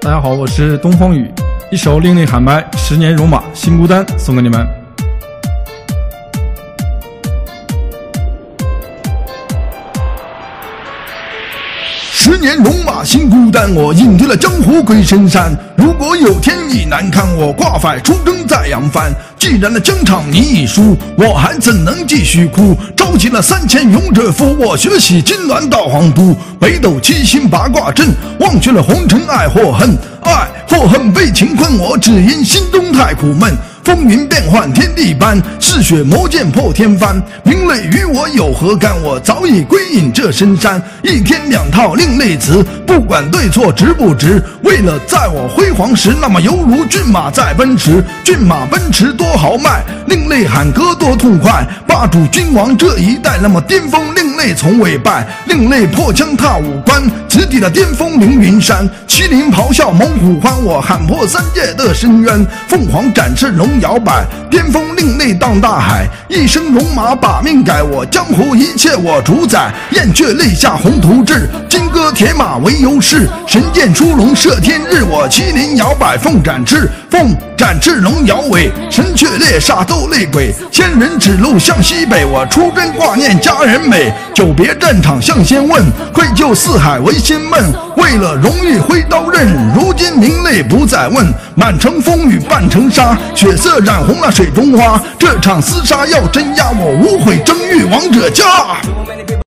大家好，我是东方雨，一首另类喊麦《10年戎马心孤单》送给你们。 10年戎马心孤单，我隐退了江湖归深山。如果有天意难看，我挂帅出征再扬帆。既然那疆场你已输，我还怎能继续哭？召集了3000勇者扶我学习金銮到皇都，北斗七星八卦阵，忘却了红尘爱或恨，爱或恨被情困，我只因心中太苦闷。风云变幻天地般，嗜血魔剑破天翻。名类与我有何干？我早已归隐这深山。一天2套另类词，不管对错值不值。为了在我辉煌时，那么犹如骏马在奔驰。骏马奔驰多豪迈，另类喊歌多痛快。霸主君王这一代，那么巅峰另类从未败。另类破枪踏五关，直抵了巅峰凌云山。麒麟咆哮猛虎欢，我喊破3界的深渊。凤凰展翅龙摇摆，巅峰另类荡大海。一生戎马把命改，我江湖一切我主宰。燕雀泪下宏图志，金戈铁马为优势。神箭出笼射天日，我麒麟摇摆凤展翅，凤展翅龙摇尾。神雀猎杀斗泪鬼，仙人指路向西北。我出征挂念家人美，久别战场向先问，愧疚四海为心闷。为了荣誉挥刀刃，如今名泪不再问。满城风雨半城沙，血色染红了水中花。这场厮杀要镇压，我无悔征于王者家。